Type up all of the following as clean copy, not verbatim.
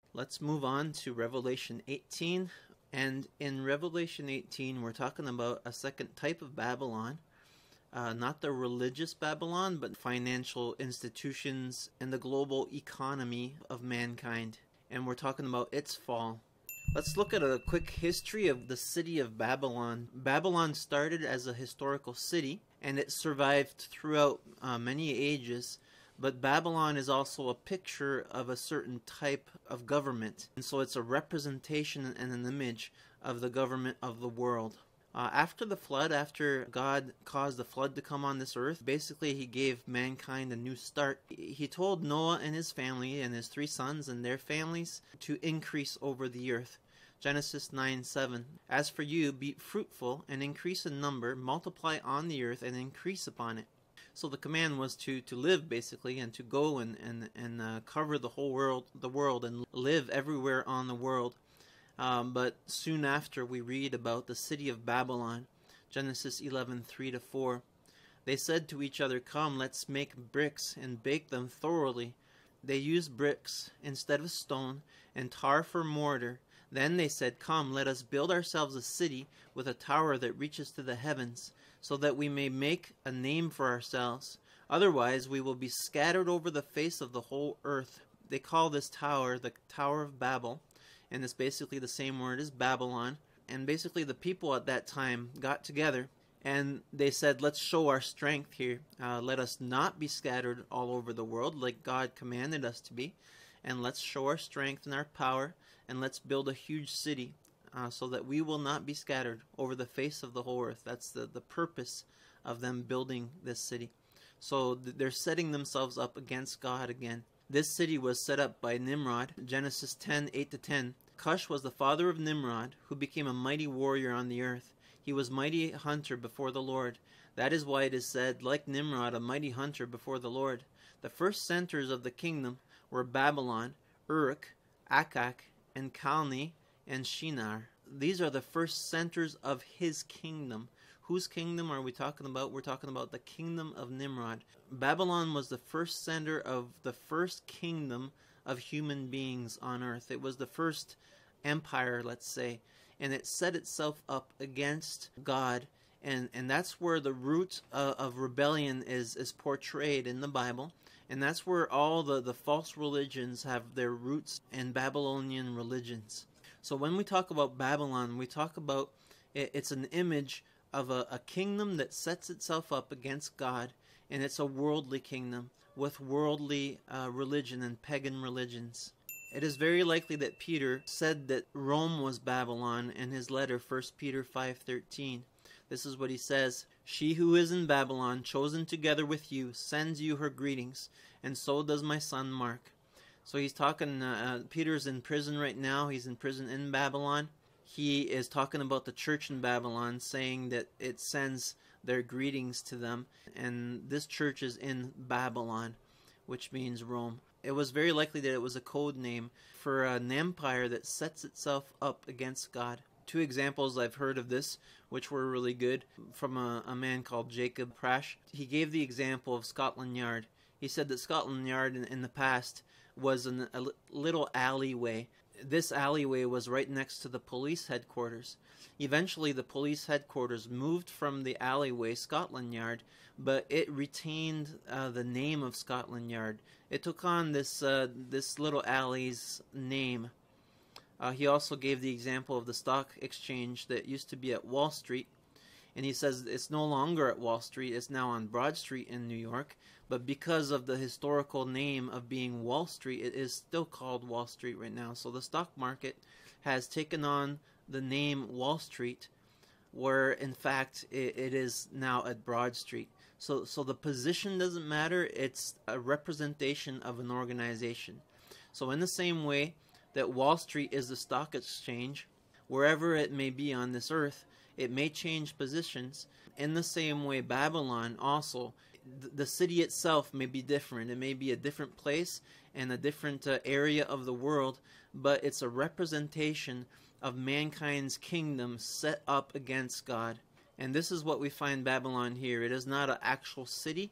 Let's move on to Revelation 18. And in Revelation 18, we're talking about a second type of Babylon. Not the religious Babylon, but financial institutions and the global economy of mankind. And we're talking about its fall. Let's look at a quick history of the city of Babylon. Babylon started as a historical city, and it survived throughout many ages. But Babylon is also a picture of a certain type of government. And so it's a representation and an image of the government of the world. After the flood, after God caused the flood to come on this earth, basically he gave mankind a new start. He told Noah and his family and his 3 sons and their families to increase over the earth. Genesis 9:7. As for you, be fruitful and increase in number, multiply on the earth and increase upon it. So the command was to live basically, and to go and cover the whole world and live everywhere on the world. But soon after, we read about the city of Babylon, Genesis 11:3-4. They said to each other, "Come, let's make bricks and bake them thoroughly." They used bricks instead of stone and tar for mortar. Then they said, "Come, let us build ourselves a city with a tower that reaches to the heavens, so that we may make a name for ourselves. Otherwise, we will be scattered over the face of the whole earth." They call this tower the Tower of Babel. And it's basically the same word as Babylon. And basically the people at that time got together and they said, let's show our strength here. Let us not be scattered all over the world like God commanded us to be. And let's show our strength and our power, and let's build a huge city so that we will not be scattered over the face of the whole earth. That's the purpose of them building this city. So they're setting themselves up against God again. This city was set up by Nimrod, Genesis 10:8-10. Cush was the father of Nimrod, who became a mighty warrior on the earth. He was mighty hunter before the Lord. That is why it is said, like Nimrod, a mighty hunter before the Lord. The first centers of the kingdom were Babylon, Uruk, Akkad, and Calneh, and Shinar. These are the first centers of his kingdom. Whose kingdom are we talking about? We're talking about the kingdom of Nimrod. Babylon was the first center of the first kingdom of human beings on earth. It was the first empire, let's say, and it set itself up against God, and that's where the root of rebellion is portrayed in the Bible, and that's where all the false religions have their roots in Babylonian religions. So when we talk about Babylon, we talk about it's an image of a kingdom that sets itself up against God, and it's a worldly kingdom with worldly religion and pagan religions. It is very likely that Peter said that Rome was Babylon in his letter 1 Peter 5:13. This is what he says: "She who is in Babylon, chosen together with you, sends you her greetings, and so does my son Mark." So he's talking, Peter's in prison right now. He's in prison in Babylon. He is talking about the church in Babylon, saying that it sends their greetings to them. And this church is in Babylon, which means Rome. It was very likely that it was a code name for an empire that sets itself up against God. 2 examples I've heard of this, which were really good, from a man called Jacob Prasch. He gave the example of Scotland Yard. He said that Scotland Yard in the past was a little alleyway. This alleyway was right next to the police headquarters. Eventually, the police headquarters moved from the alleyway, Scotland Yard, but it retained the name of Scotland Yard. It took on this little alley's name. He also gave the example of the stock exchange that used to be at Wall Street. And he says it's no longer at Wall Street, it's now on Broad Street in New York. But because of the historical name of being Wall Street, it is still called Wall Street right now. So the stock market has taken on the name Wall Street, where in fact it is now at Broad Street. So the position doesn't matter, it's a representation of an organization. So in the same way that Wall Street is the stock exchange, wherever it may be on this earth, it may change positions. In the same way, Babylon also, the city itself may be different. It may be a different place and a different area of the world, but it's a representation of mankind's kingdom set up against God. And this is what we find Babylon here. It is not an actual city.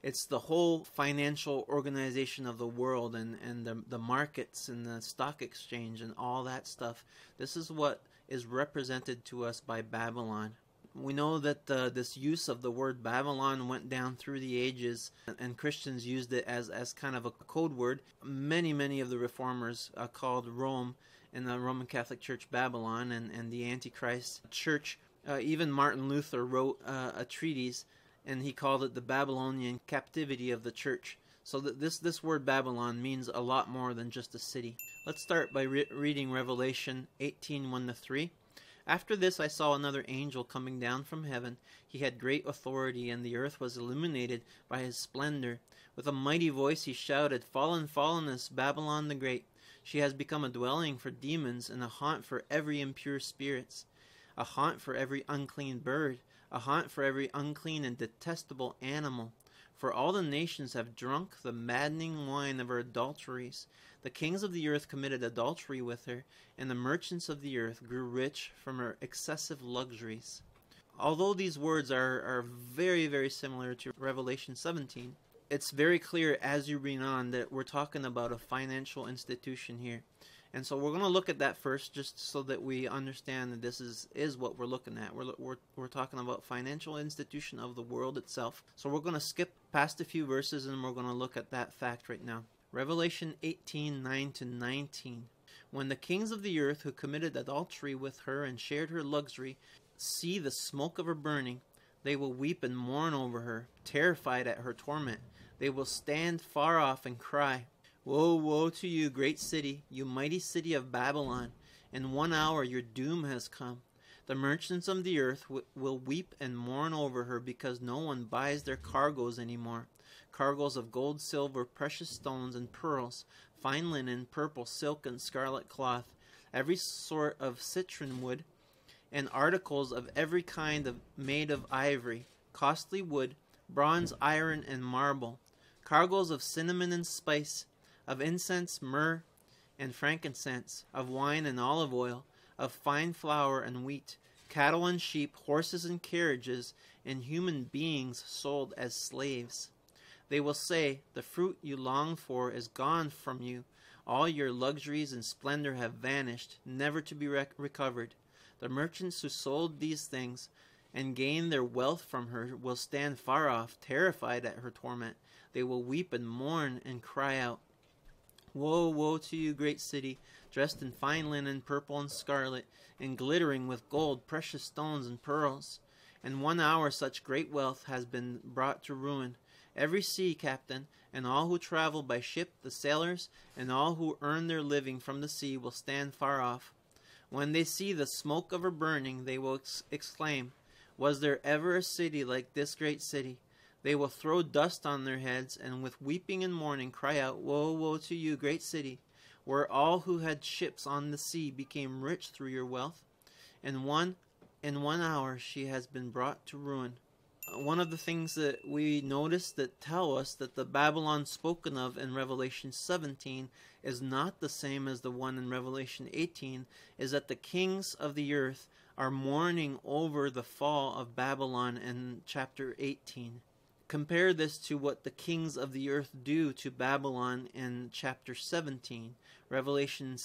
It's the whole financial organization of the world, and the markets and the stock exchange and all that stuff. This is what is represented to us by Babylon. We know that this use of the word Babylon went down through the ages, and Christians used it as kind of a code word. Many of the reformers called Rome and the Roman Catholic Church Babylon, and the Antichrist Church. Even Martin Luther wrote a treatise, and he called it the Babylonian captivity of the church. So that this word Babylon means a lot more than just a city. Let's start by reading Revelation 18:1-3. After this I saw another angel coming down from heaven. He had great authority, and the earth was illuminated by his splendor. With a mighty voice he shouted, "Fallen, fallen is Babylon the Great. She has become a dwelling for demons and a haunt for every impure spirits, a haunt for every unclean bird, a haunt for every unclean and detestable animal. For all the nations have drunk the maddening wine of her adulteries. The kings of the earth committed adultery with her, and the merchants of the earth grew rich from her excessive luxuries." Although these words are very similar to Revelation 17, it's very clear as you read on that we're talking about a financial institution here. And so we're going to look at that first, just so that we understand that this is what we're looking at. We're talking about financial institution of the world itself. So we're going to skip past a few verses, and we're going to look at that fact right now. Revelation 18:9-19. When the kings of the earth who committed adultery with her and shared her luxury see the smoke of her burning, they will weep and mourn over her, terrified at her torment. They will stand far off and cry, "Woe, woe to you, great city, you mighty city of Babylon! In 1 hour your doom has come. The merchants of the earth will weep and mourn over her, because no one buys their cargoes anymore. Cargoes of gold, silver, precious stones, and pearls, fine linen, purple, silk, and scarlet cloth, every sort of citron wood, and articles of every kind made of ivory, costly wood, bronze, iron, and marble, cargoes of cinnamon and spice, of incense, myrrh, and frankincense, of wine and olive oil, of fine flour and wheat, cattle and sheep, horses and carriages, and human beings sold as slaves. They will say, the fruit you long for is gone from you. All your luxuries and splendor have vanished, never to be recovered. The merchants who sold these things and gained their wealth from her will stand far off, terrified at her torment. They will weep and mourn and cry out, "Woe, woe to you, great city, dressed in fine linen, purple and scarlet, and glittering with gold, precious stones, and pearls. In 1 hour such great wealth has been brought to ruin. Every sea captain and all who travel by ship, the sailors, and all who earn their living from the sea will stand far off. When they see the smoke of her burning, they will exclaim, 'Was there ever a city like this great city?' They will throw dust on their heads, and with weeping and mourning cry out, 'Woe, woe to you, great city, where all who had ships on the sea became rich through your wealth. In one hour she has been brought to ruin.'" One of the things that we notice that tell us that the Babylon spoken of in Revelation 17 is not the same as the one in Revelation 18 is that the kings of the earth are mourning over the fall of Babylon in chapter 18. Compare this to what the kings of the earth do to Babylon in chapter 17, Revelation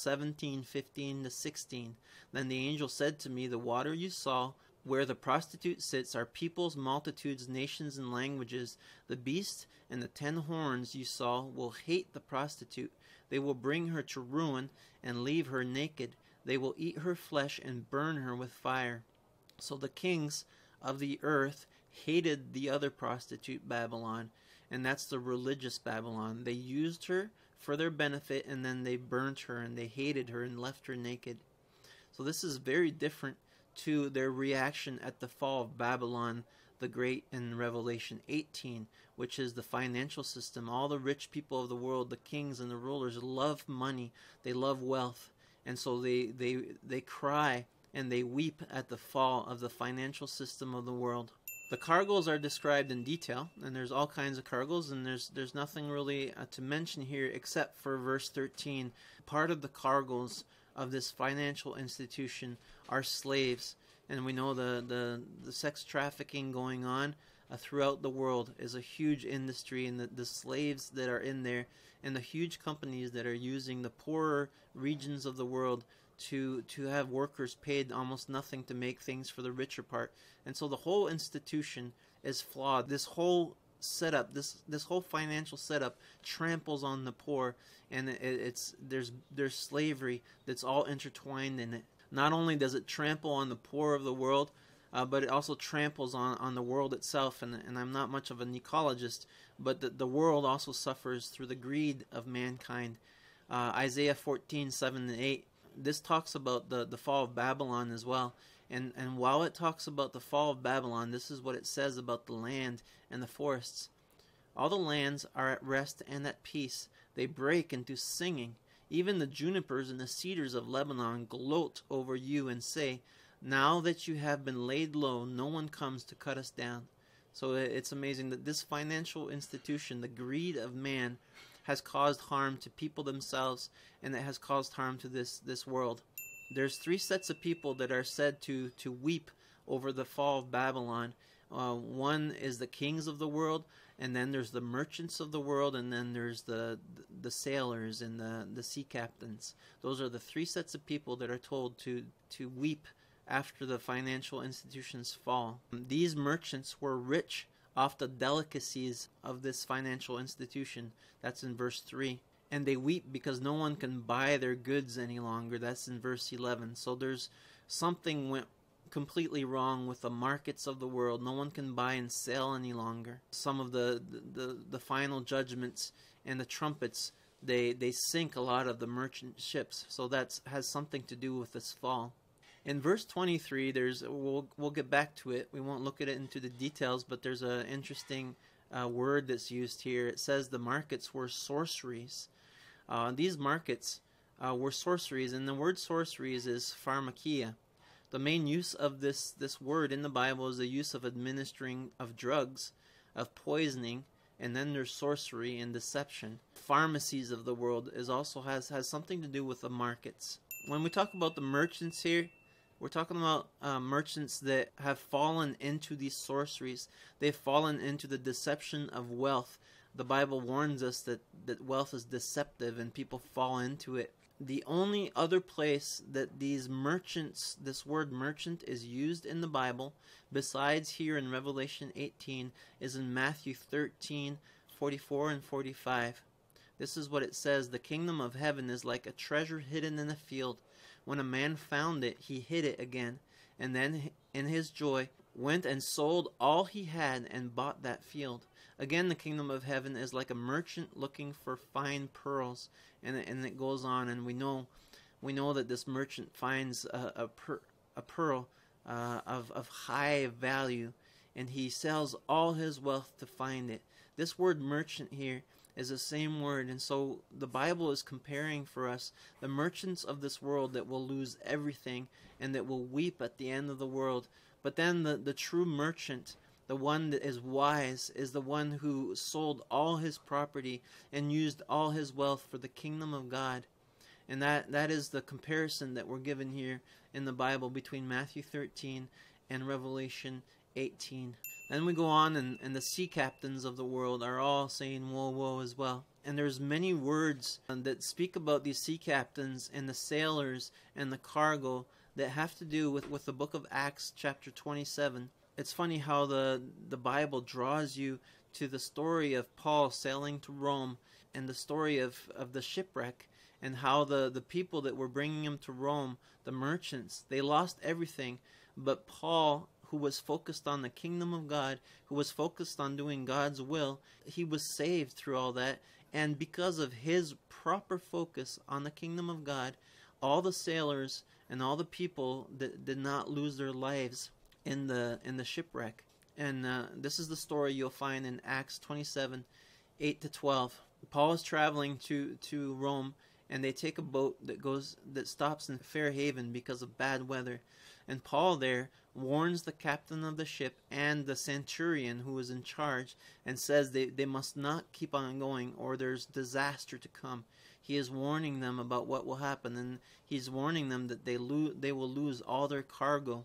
17:15-16. Then the angel said to me, "The water you saw, where the prostitute sits, are peoples, multitudes, nations, and languages. The beast and the 10 horns you saw will hate the prostitute. They will bring her to ruin and leave her naked. They will eat her flesh and burn her with fire." So the kings of the earth hated the other prostitute, Babylon, and that's the religious Babylon. They used her for their benefit, and then they burnt her, and they hated her and left her naked. So this is very different to their reaction at the fall of Babylon the Great in Revelation 18, which is the financial system. All the rich people of the world, the kings and the rulers, love money. They love wealth. And so they cry and they weep at the fall of the financial system of the world. The cargoes are described in detail, and there's all kinds of cargoes, and there's nothing really to mention here except for verse 13. Part of the cargoes of this financial institution are slaves, and we know the sex trafficking going on throughout the world is a huge industry, and the slaves that are in there and the huge companies that are using the poorer regions of the world to have workers paid almost nothing to make things for the richer part. And so the whole institution is flawed. This whole setup, this whole financial setup tramples on the poor, and there's slavery that's all intertwined in it. Not only does it trample on the poor of the world, but it also tramples on the world itself. And I'm not much of an ecologist, but the world also suffers through the greed of mankind. Isaiah 14:7 and 8, this talks about the fall of Babylon as well. And while it talks about the fall of Babylon, this is what it says about the land and the forests. All the lands are at rest and at peace. They break into singing. Even the junipers and the cedars of Lebanon gloat over you and say, now that you have been laid low, no one comes to cut us down. So it's amazing that this financial institution, the greed of man, has caused harm to people themselves, and it has caused harm to this world. There's three sets of people that are said to weep over the fall of Babylon. One is the kings of the world, and then there's the merchants of the world, and then there's the sailors and the sea captains. Those are the three sets of people that are told to weep after the financial institutions fall. These merchants were rich off the delicacies of this financial institution. That's in verse 3. And they weep because no one can buy their goods any longer. That's in verse 11. So there's something went completely wrong with the markets of the world. No one can buy and sell any longer. Some of the final judgments and the trumpets, they sink a lot of the merchant ships. So that has something to do with this fall. In verse 23, we'll get back to it. We won't look at it into the details, but there's an interesting word that's used here. It says the markets were sorceries. These markets were sorceries, and the word sorceries is pharmakia. The main use of this word in the Bible is the use of administering of drugs, of poisoning, and then there's sorcery and deception. Pharmacies of the world also has something to do with the markets. When we talk about the merchants here, we're talking about merchants that have fallen into these sorceries. They've fallen into the deception of wealth. The Bible warns us that wealth is deceptive and people fall into it. The only other place that these merchants, this word merchant, is used in the Bible, besides here in Revelation 18, is in Matthew 13:44 and 45. This is what it says: the kingdom of heaven is like a treasure hidden in a field. When a man found it, he hid it again, and then in his joy went and sold all he had and bought that field. Again, the kingdom of heaven is like a merchant looking for fine pearls, and it goes on, and we know that this merchant finds a pearl of high value, and he sells all his wealth to find it. This word merchant here is the same word, and so the Bible is comparing for us the merchants of this world that will lose everything and that will weep at the end of the world. But then the true merchant, the one that is wise, is the one who sold all his property and used all his wealth for the kingdom of God. And that is the comparison that we're given here in the Bible between Matthew 13 and Revelation 18. Then we go on, and the sea captains of the world are all saying woe, woe as well. And there's many words that speak about these sea captains and the sailors and the cargo that have to do with the book of Acts chapter 27. It's funny how the Bible draws you to the story of Paul sailing to Rome and the story of the shipwreck, and how the people that were bringing him to Rome, the merchants, they lost everything. But Paul, who was focused on the kingdom of God, who was focused on doing God's will, he was saved through all that. And because of his proper focus on the kingdom of God, all the sailors and all the people that did not lose their lives in the shipwreck. And this is the story you'll find in Acts 27, 8-12. Paul is traveling to Rome, and they take a boat that stops in Fair Haven because of bad weather. And Paul there warns the captain of the ship and the centurion who is in charge, and says they must not keep on going, or there's disaster to come. He is warning them about what will happen, and he's warning them that they will lose all their cargo.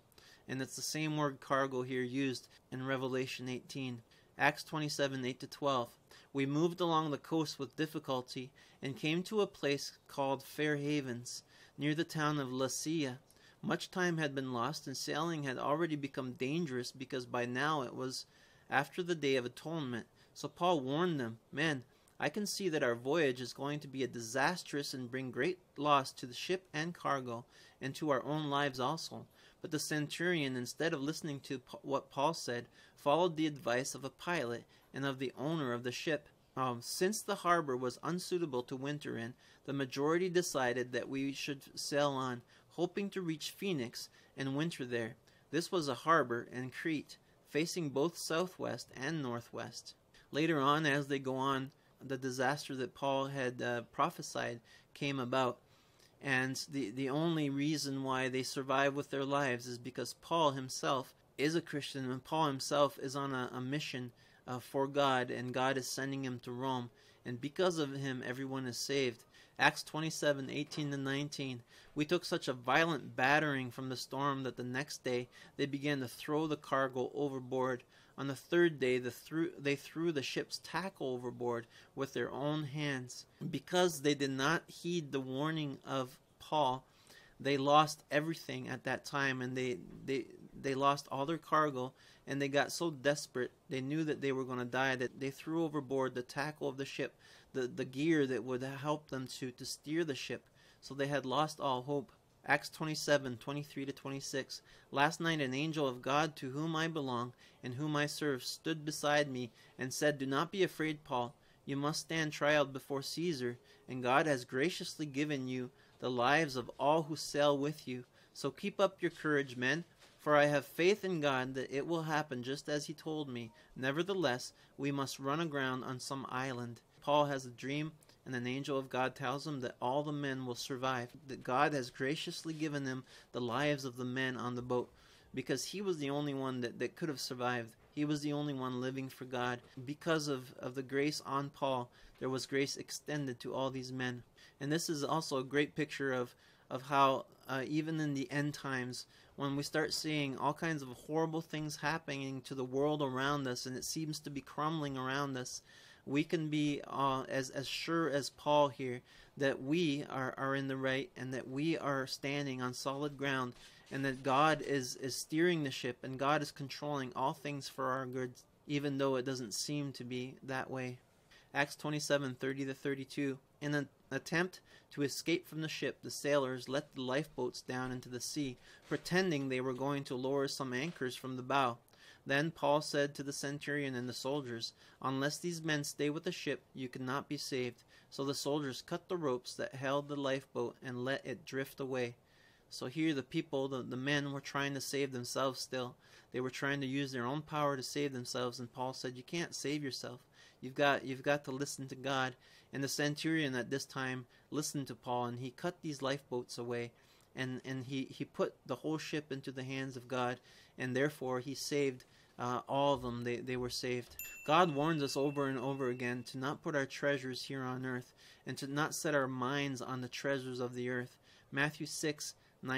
And it's the same word cargo here used in Revelation 18. Acts 27, 8-12. We moved along the coast with difficulty and came to a place called Fair Havens, near the town of Lasea. Much time had been lost, and sailing had already become dangerous because by now it was after the Day of Atonement. So Paul warned them, "Men, I can see that our voyage is going to be a disastrous and bring great loss to the ship and cargo, and to our own lives also." But the centurion, instead of listening to what Paul said, followed the advice of a pilot and of the owner of the ship. Since the harbor was unsuitable to winter in, the majority decided that we should sail on, hoping to reach Phoenix and winter there. This was a harbor in Crete, facing both southwest and northwest. Later on, as they go on, the disaster that Paul had prophesied came about. And the only reason why they survive with their lives is because Paul himself is a Christian, and Paul himself is on a mission for God, and God is sending him to Rome. And because of him, everyone is saved. Acts 27, 18-19. We took such a violent battering from the storm that the next day they began to throw the cargo overboard. On the third day, they threw the ship's tackle overboard with their own hands. Because they did not heed the warning of Paul, they lost everything at that time, and they lost all their cargo, and they got so desperate, they knew that they were going to die, that they threw overboard the tackle of the ship, the gear that would help them to steer the ship. So they had lost all hope. Acts 27, 23-26. Last night an angel of God to whom I belong and whom I serve stood beside me and said, "Do not be afraid, Paul. You must stand trial before Caesar, and God has graciously given you the lives of all who sail with you. So keep up your courage, men, for I have faith in God that it will happen just as he told me. Nevertheless, we must run aground on some island." Paul has a dream, and an angel of God tells him that all the men will survive, that God has graciously given him the lives of the men on the boat, because he was the only one that could have survived. He was the only one living for God. Because of the grace on Paul, there was grace extended to all these men. And this is also a great picture of how even in the end times, when we start seeing all kinds of horrible things happening to the world around us, and it seems to be crumbling around us, we can be as sure as Paul here that we are in the right, and that we are standing on solid ground, and that God is steering the ship, and God is controlling all things for our good, even though it doesn't seem to be that way. Acts 27, 30-32. In an attempt to escape from the ship, the sailors let the lifeboats down into the sea, pretending they were going to lower some anchors from the bow. Then Paul said to the centurion and the soldiers, "Unless these men stay with the ship, you cannot be saved." So the soldiers cut the ropes that held the lifeboat and let it drift away. So here the people, the men, were trying to save themselves still. They were trying to use their own power to save themselves, and Paul said, "You can't save yourself. You've got to listen to God." And the centurion at this time listened to Paul, and he cut these lifeboats away, and he put the whole ship into the hands of God, and therefore he saved all of them. They were saved. God warns us over and over again to not put our treasures here on earth, and to not set our minds on the treasures of the earth. Matthew 6,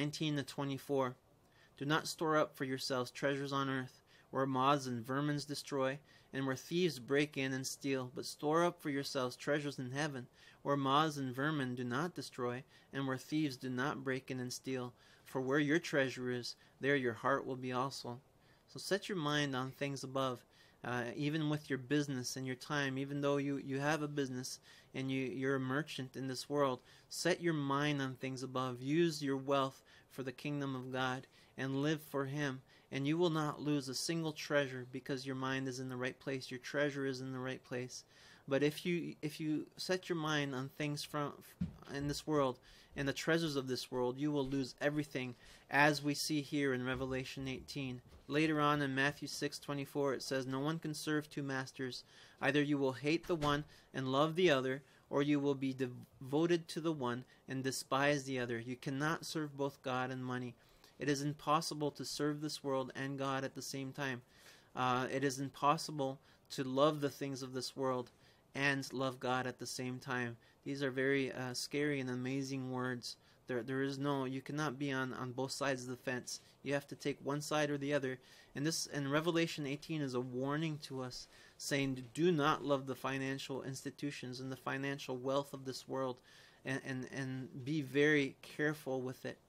19-24. Do not store up for yourselves treasures on earth, where moths and vermin destroy, and where thieves break in and steal, but store up for yourselves treasures in heaven, where moths and vermin do not destroy, and where thieves do not break in and steal. For where your treasure is, there your heart will be also. So set your mind on things above, even with your business and your time. Even though you have a business and you're a merchant in this world, set your mind on things above. Use your wealth for the kingdom of God and live for Him. And you will not lose a single treasure because your mind is in the right place. Your treasure is in the right place. But if you set your mind on things in this world and the treasures of this world, you will lose everything, as we see here in Revelation 18. Later on in Matthew 6:24, it says, "No one can serve two masters. Either you will hate the one and love the other, or you will be devoted to the one and despise the other. You cannot serve both God and money." It is impossible to serve this world and God at the same time. It is impossible to love the things of this world and love God at the same time. These are very scary and amazing words There is no, you cannot be on both sides of the fence. You have to take one side or the other. And this, in Revelation 18, is a warning to us, saying, do not love the financial institutions and the financial wealth of this world, and be very careful with it.